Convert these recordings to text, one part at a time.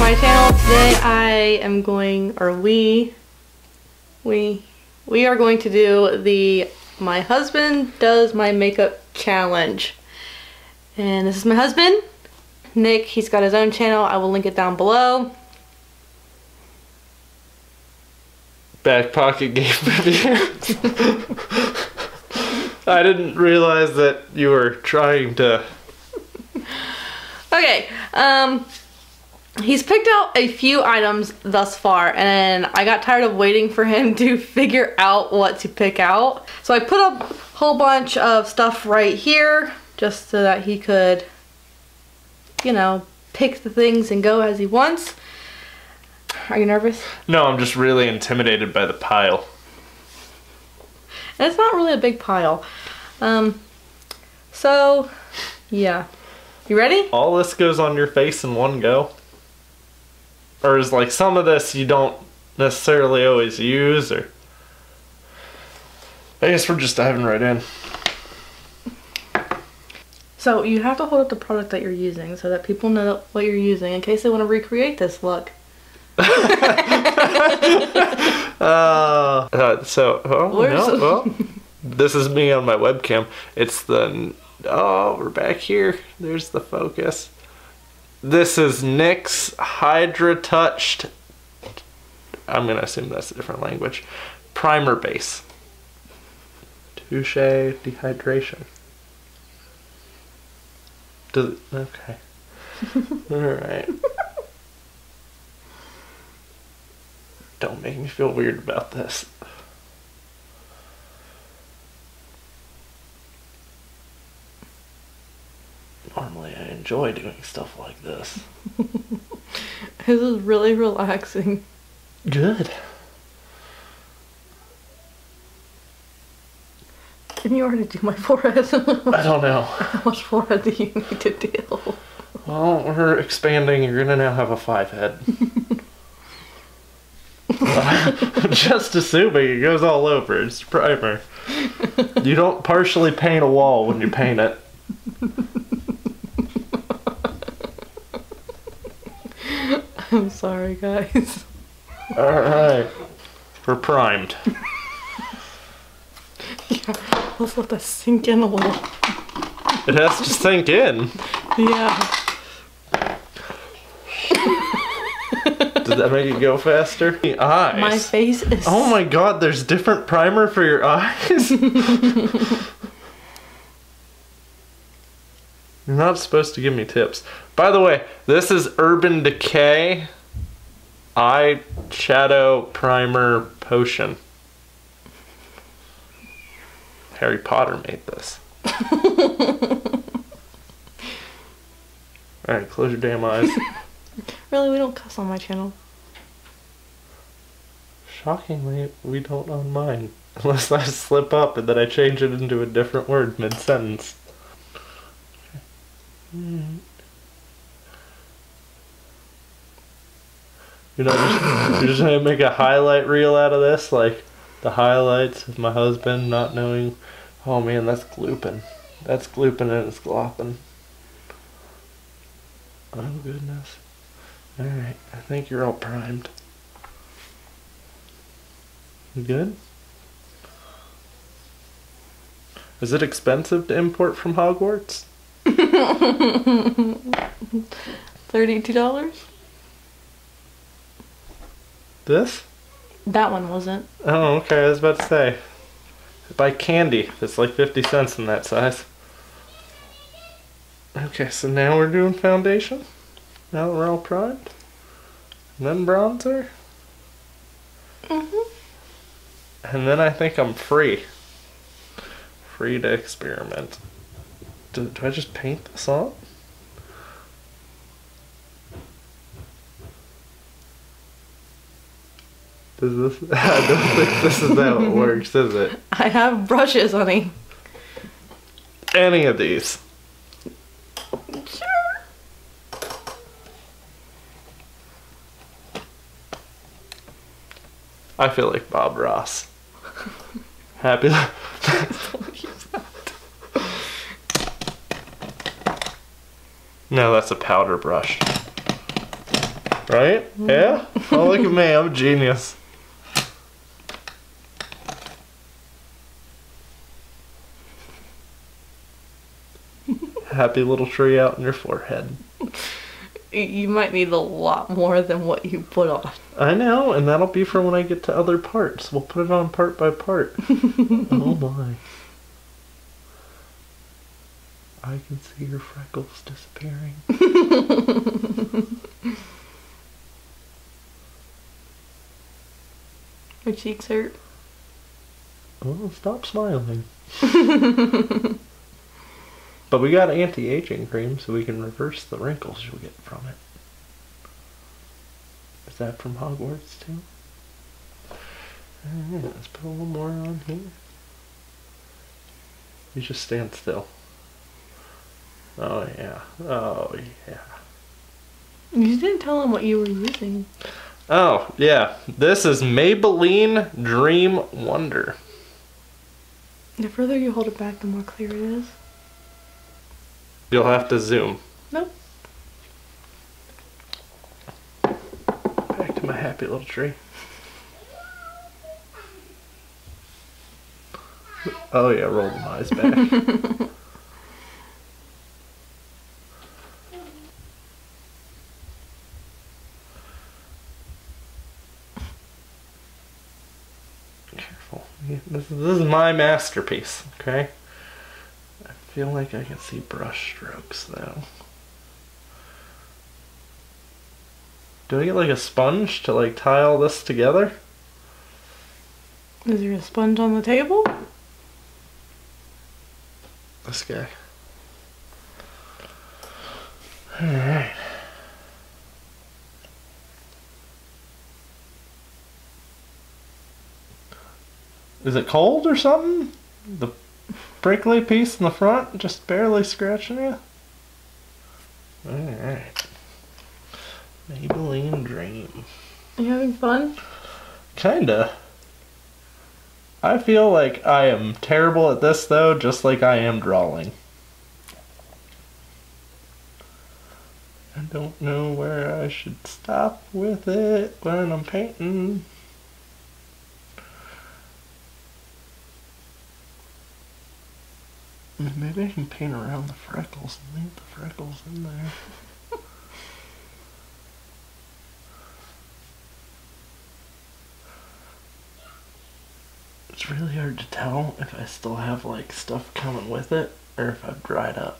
my channel. Today I am going, or we are going to do the My Husband Does My Makeup Challenge. And this is my husband, Nick. He's got his own channel. I will link it down below. Back pocket game review. I didn't realize that you were trying to... Okay, he's picked out a few items thus far, and I got tired of waiting for him to figure out what to pick out. So I put a whole bunch of stuff right here, just so that he could, you know, pick the things and go as he wants. Are you nervous? No, I'm just really intimidated by the pile. And it's not really a big pile. So, yeah. You ready? All this goes on your face in one go? Or is like some of this you don't necessarily always use, or... I guess we're just diving right in. So you have to hold up the product that you're using so that people know what you're using in case they want to recreate this look. Well, this is me on my webcam. It's the... Oh, we're back here. There's the focus. This is Nick's Hydra Touched, I'm gonna assume that's a different language, primer base. Touche dehydration. Okay. Alright. Don't make me feel weird about this. Normally I enjoy doing stuff like this. This is really relaxing. Good. Can you already do my forehead? I don't know. How much forehead do you need to do? Well, we're expanding. You're gonna now have a 5 head. Just assuming it goes all over. It's primer. You don't partially paint a wall when you paint it. I'm sorry, guys. Alright. We're primed. Yeah, let's let that sink in a little. It has to sink in. Yeah. Did that make it go faster? The eyes. My face is... Oh my god, there's different primer for your eyes? You're not supposed to give me tips. By the way, this is Urban Decay Eye Shadow Primer Potion. Harry Potter made this. Alright, close your damn eyes. Really, we don't cuss on my channel. Shockingly, we don't on mine. Unless I slip up and then I change it into a different word mid-sentence. You know, you're just gonna make a highlight reel out of this, like the highlights of my husband not knowing. Oh man, that's glooping. That's glooping and it's glopping. Oh goodness. Alright, I think you're all primed. You good? Is it expensive to import from Hogwarts? $32? This? That one wasn't. Oh, okay, I was about to say. Buy candy. It's like 50 cents in that size. Okay, so now we're doing foundation. Now that we're all primed. And then bronzer. And then I think I'm free. Free to experiment. Do I just paint this on? Does this... I don't think this is how it works, is it? I have brushes, honey. Any of these. Sure. I feel like Bob Ross. Happy. No, that's a powder brush. Right? Yeah? Oh, look at me. I'm a genius. Happy little tree out in your forehead. You might need a lot more than what you put on. I know, and that'll be for when I get to other parts. We'll put it on part by part. Oh my. I can see your freckles disappearing. My cheeks hurt. Oh, stop smiling. But we got anti-aging cream, so we can reverse the wrinkles you'll get from it. Is that from Hogwarts too? Alright, let's put a little more on here. You just stand still. Oh yeah. Oh yeah. You didn't tell him what you were using. Oh yeah. This is Maybelline Dream Wonder. The further you hold it back, the more clear it is. You'll have to zoom. Nope. Back to my happy little tree. Oh yeah, roll my eyes back. Careful. This is my masterpiece, okay? I feel like I can see brush strokes though. Do I get like a sponge to like tie all this together? Is there a sponge on the table? This guy. Alright. Is it cold or something? The prickly piece in the front just barely scratching you? Alright. Maybelline Dream. Are you having fun? Kinda. I feel like I am terrible at this though, just like I am drawing. I don't know where I should stop with it when I'm painting. Maybe I can paint around the freckles and leave the freckles in there. It's really hard to tell if I still have like stuff coming with it or if I've dried up.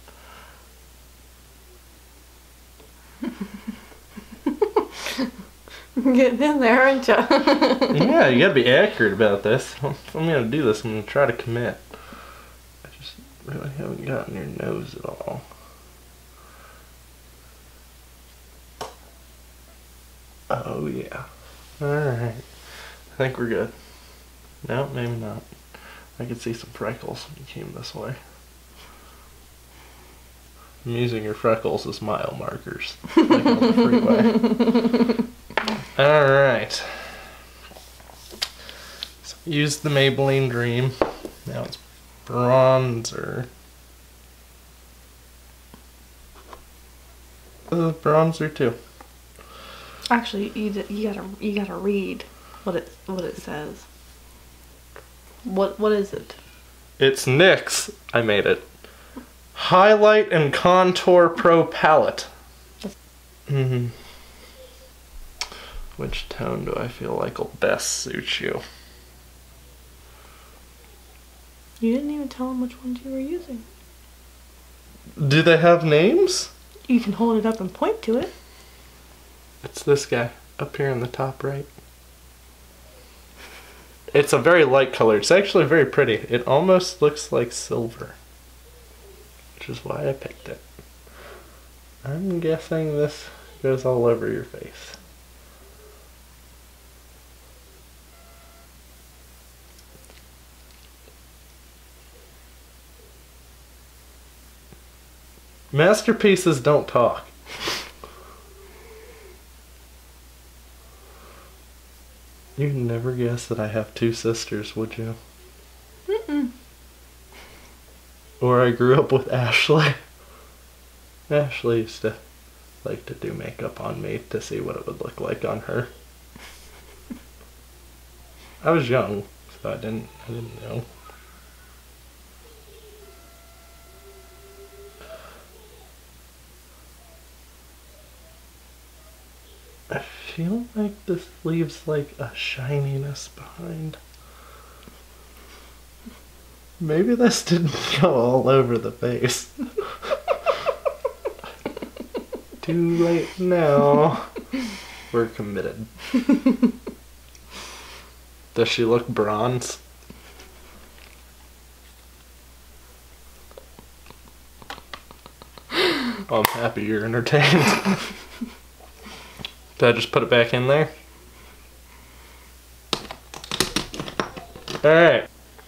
Getting in there, aren't you? Yeah, you gotta be accurate about this. If I'm gonna do this, I'm gonna try to commit. I just really haven't gotten your nose at all. Oh yeah. Alright. I think we're good. No, maybe not. I could see some freckles when you came this way. I'm using your freckles as mile markers. Like on the freeway. Alright. So use the Maybelline Dream. Now it's bronzer. Bronzer too. Actually, you gotta read what it says. What is it? It's NYX. I made it. Highlight and Contour Pro Palette. Which tone do I feel like will best suit you? You didn't even tell them which ones you were using. Do they have names? You can hold it up and point to it. It's this guy up here in the top right. It's a very light color. It's actually very pretty. It almost looks like silver, which is why I picked it. I'm guessing this goes all over your face. Masterpieces don't talk. You'd never guess that I have two sisters, would you? Mm-mm. Or I grew up with Ashley. Ashley used to like to do makeup on me to see what it would look like on her. I was young, so I didn't know. I feel like this leaves like a shininess behind. Maybe this didn't go all over the face. Too late now. We're committed. Does she look bronze? I'm happy you're entertained. Did I just put it back in there? Alright.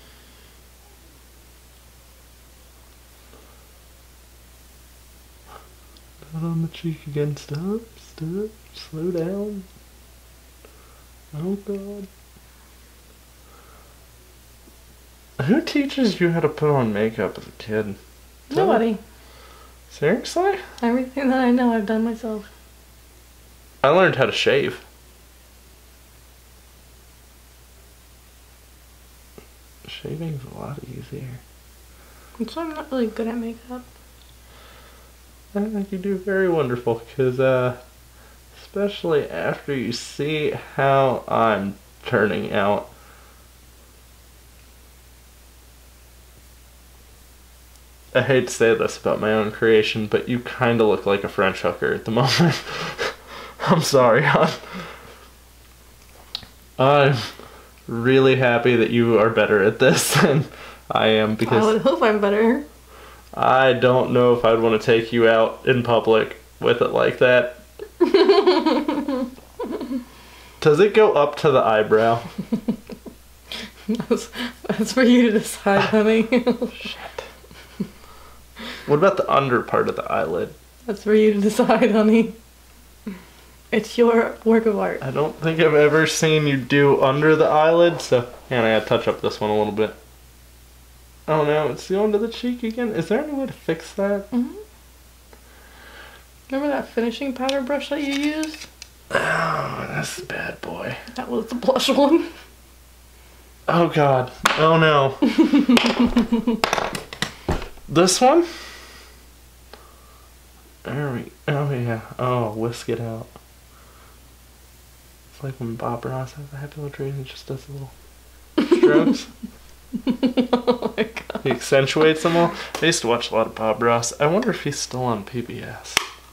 Not on the cheek again. Stop. Slow down. Oh God. Who teaches you how to put on makeup as a kid? Nobody. Seriously? Everything that I know I've done myself. I learned how to shave. Shaving's a lot easier. So I'm not really good at makeup. I think you do very wonderful, because especially after you see how I'm turning out. I hate to say this about my own creation, but you kind of look like a French hooker at the moment. I'm sorry, hon. I'm really happy that you are better at this than I am, because I would hope I'm better. I don't know if I'd want to take you out in public with it like that. Does it go up to the eyebrow? That's for you to decide, honey. Shit. What about the under part of the eyelid? That's for you to decide, honey. It's your work of art. I don't think I've ever seen you do under the eyelid, so... And I gotta touch up this one a little bit. Oh no, it's going to the cheek again. Is there any way to fix that? Mm-hmm. Remember that finishing powder brush that you used? Oh, that's a bad boy. That was the blush one. Oh God. Oh no. This one? There we... Oh yeah. Oh, whisk it out. It's like when Bob Ross has a happy little tree and he just does little strokes. Oh my God. He accentuates them all. I used to watch a lot of Bob Ross. I wonder if he's still on PBS.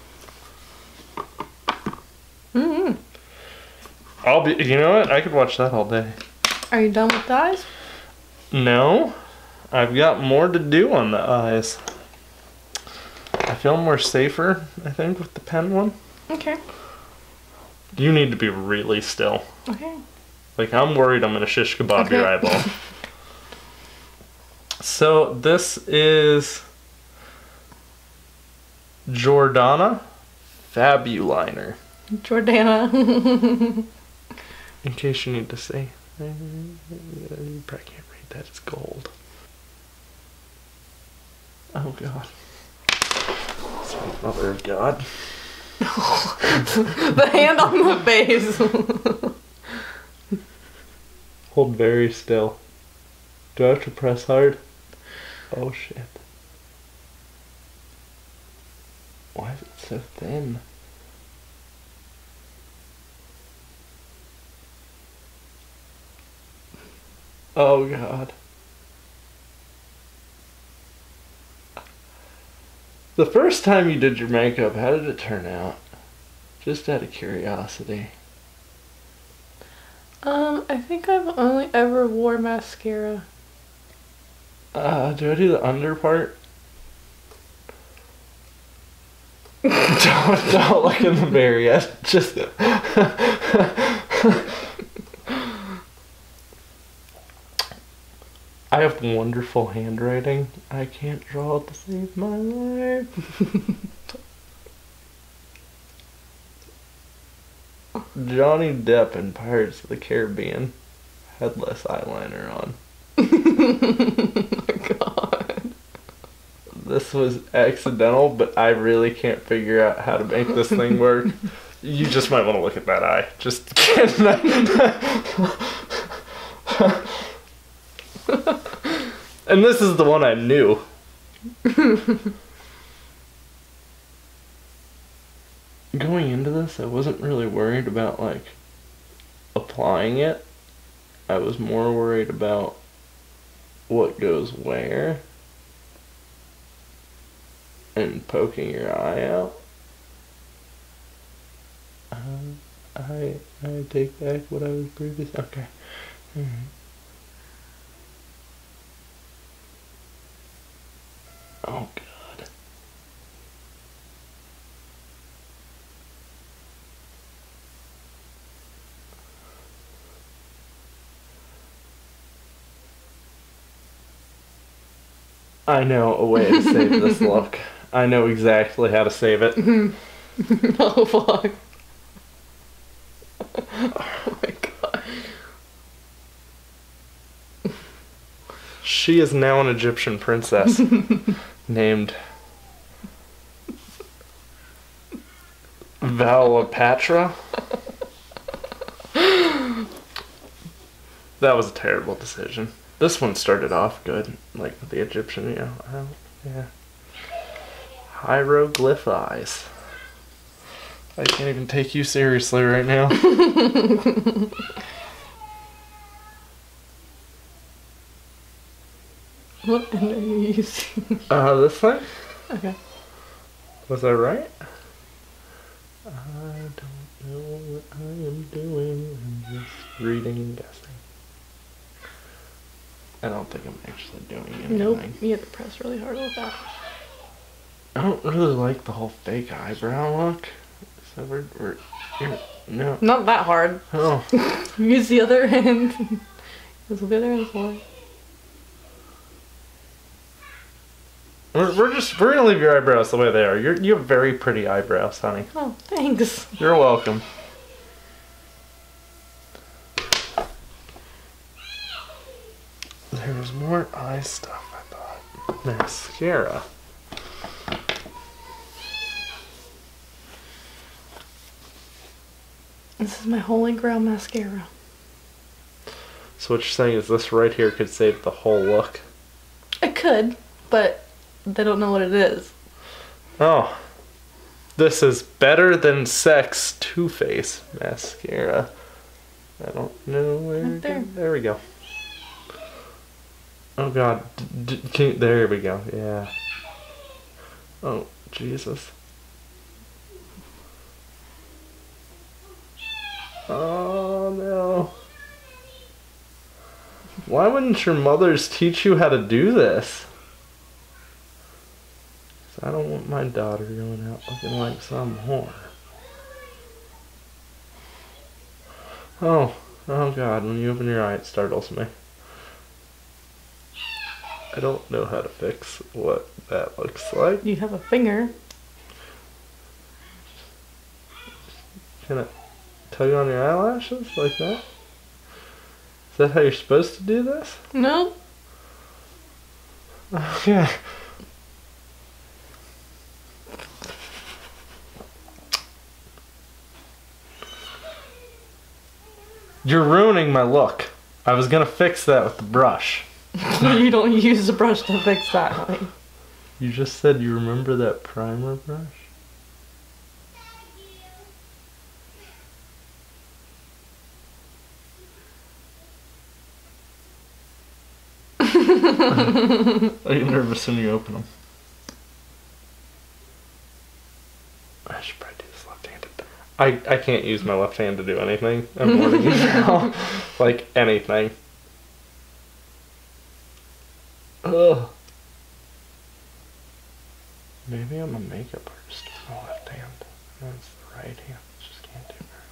Mm-hmm. I'll be... You know what? I could watch that all day. Are you done with the eyes? No. I've got more to do on the eyes. I feel more safer, I think, with the pen one. Okay. You need to be really still. Okay. Like, I'm worried I'm going to shish kebab your eyeball. So, this is Jordana Fabuliner. Jordana. In case you need to see. You probably can't read that. It's gold. Oh, God. Sweet mother of God. The hand on the base. Hold very still. Do I have to press hard? Oh shit. Why is it so thin? Oh God. The first time you did your makeup, how did it turn out? Just out of curiosity. I think I've only ever wore mascara. Do I do the under part? don't look in the mirror yet. Just I have wonderful handwriting. I can't draw to save my life. Johnny Depp in Pirates of the Caribbean had less eyeliner on. Oh my God. This was accidental, but I really can't figure out how to make this thing work. You just might want to look at that eye. Just kidding. And this is the one I knew. Going into this, I wasn't really worried about, like, applying it. I was more worried about what goes where and poking your eye out. I take back what I was previously. Okay. Alright. Oh God. I know a way to save this look. I know exactly how to save it. Oh fuck. Oh my God. She is now an Egyptian princess named Valapatra. That was a terrible decision. This one started off good, like with the Egyptian, you know. Yeah. Hieroglyph eyes. I can't even take you seriously right now. What end are you using? This thing? Okay. Was I right? I don't know what I am doing. I'm just reading and guessing. I don't think I'm actually doing anything. Nope. You have to press really hard with that. I don't really like the whole fake eyebrow look. So no. Not that hard. Oh. Use the other hand. Use the other hand for it. We're gonna leave your eyebrows the way they are. You have very pretty eyebrows, honey. Oh, thanks. You're welcome. There was more eye stuff, I thought. Mascara. This is my holy grail mascara. So what you're saying is this right here could save the whole look? It could, but they don't know what it is. Oh. This is Better Than Sex Too Faced mascara. I don't know where. Right there. There we go. Oh God. There we go. Yeah. Oh, Jesus. Oh no. Why wouldn't your mothers teach you how to do this? 'Cause I don't want my daughter going out looking like some whore. Oh God, when you open your eye it startles me. I don't know how to fix what that looks like. You have a finger. Can it tug on your eyelashes like that? Is that how you're supposed to do this? No. Okay. You're ruining my look. I was gonna fix that with the brush. You don't use the brush to fix that, honey. You just said you remember that primer brush? Are you nervous when you open them? I should probably do this left-handed. I can't use my left hand to do anything. I'm warning you now. Like anything. Ugh. Maybe I'm a makeup artist with my left hand. That's the right hand. Just can't do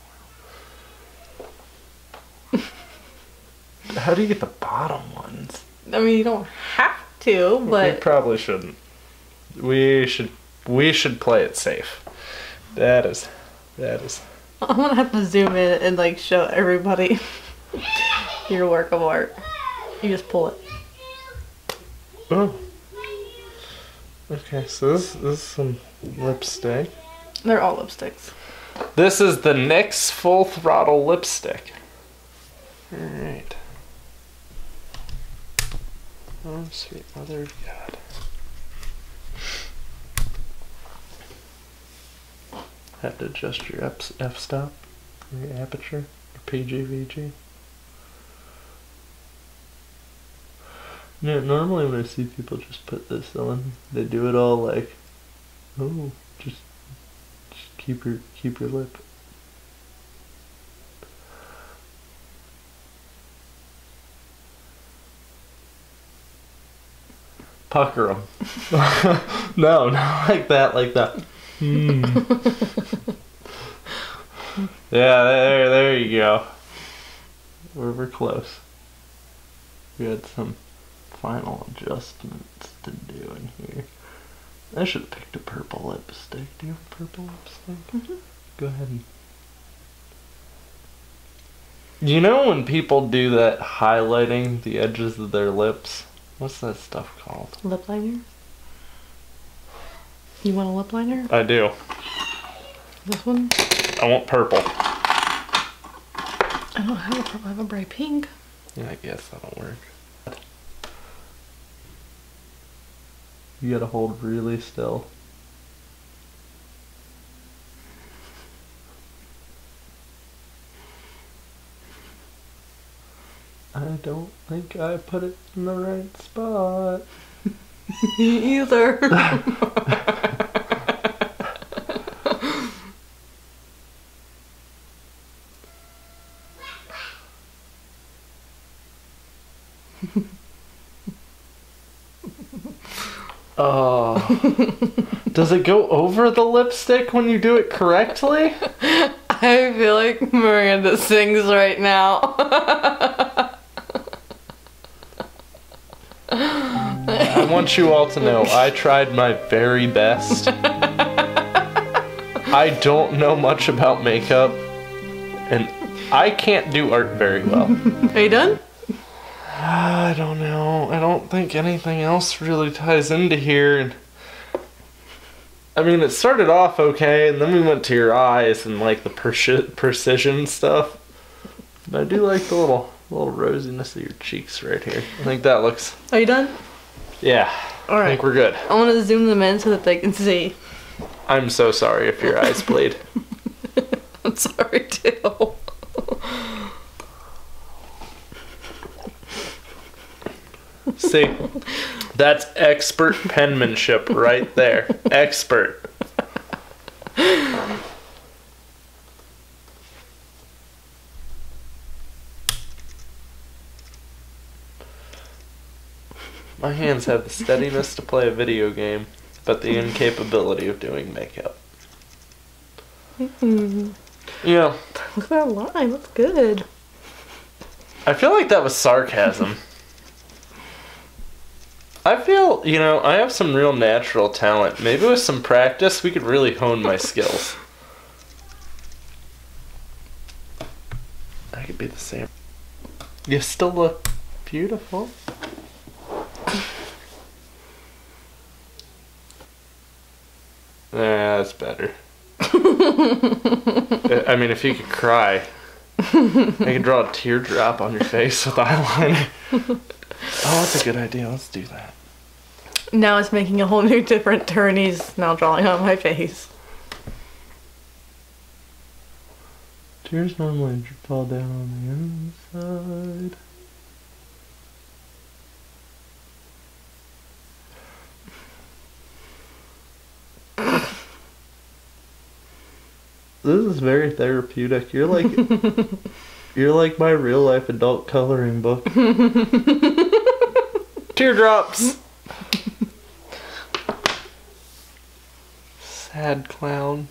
very well. How do you get the bottom ones? I mean, you don't have to, but We probably shouldn't. We should play it safe. That is. I'm gonna have to zoom in and like show everybody your work of art. You just pull it. Oh. Okay, so this is some lipstick. They're all lipsticks. This is the NYX Full Throttle lipstick. Alright. Oh, sweet mother of God. Have to adjust your f-stop, your aperture, your PGVG. Yeah, normally when I see people just put this on, they do it all like, oh, just keep your lip. Pucker them. No, not like that, like that. Yeah, there you go. We're close. We had some final adjustments to do in here. I should have picked a purple lipstick. Do you have a purple lipstick? Mm-hmm. Go ahead and... You know when people do that highlighting the edges of their lips? What's that stuff called? Lip liner? You want a lip liner? I do. This one? I want purple. I don't have a purple, I have a bright pink. Yeah, I guess that'll work. You gotta hold really still. I don't think I put it in the right spot. Me either. Oh. Does it go over the lipstick when you do it correctly? I feel like Miranda sings right now. I want you all to know I tried my very best. I don't know much about makeup, and I can't do art very well. Are you done? I don't know. I don't think anything else really ties into here. And I mean, it started off okay, and then we went to your eyes and like the precision stuff. But I do like the little rosiness of your cheeks right here. I think that looks... Are you done? Yeah. All right. I think we're good. I want to zoom them in so that they can see. I'm so sorry if your eyes bleed. I'm sorry too. See, that's expert penmanship right there. Expert. My hands have the steadiness to play a video game, but the incapability of doing makeup. Yeah. Look at that line. That's good. I feel like that was sarcasm. I feel, you know, I have some real natural talent. Maybe with some practice, we could really hone my skills. I could be the same. You still look beautiful. Yeah, that's better. I mean, if you could cry, I could draw a teardrop on your face with eyeliner. Oh, that's a good idea. Let's do that. Now it's making a whole new different turn. He's now drawing on my face. Tears normally fall down on the inside. This is very therapeutic. You're like my real life adult coloring book. Teardrops. Sad clown.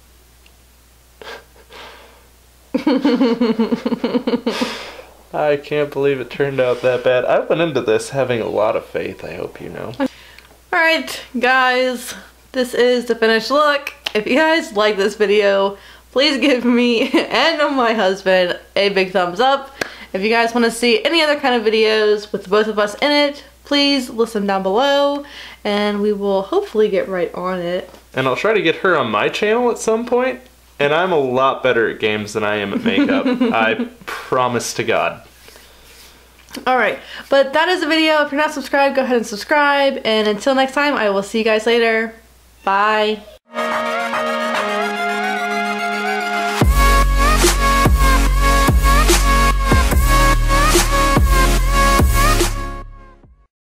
I can't believe it turned out that bad. I went into this having a lot of faith, I hope you know. Alright, guys. This is the finished look. If you guys like this video, please give me and my husband a big thumbs up. If you guys want to see any other kind of videos with both of us in it, please listen down below and we will hopefully get right on it. And I'll try to get her on my channel at some point. And I'm a lot better at games than I am at makeup. I promise to God. Alright, but that is the video. If you're not subscribed, go ahead and subscribe. And until next time, I will see you guys later. Bye.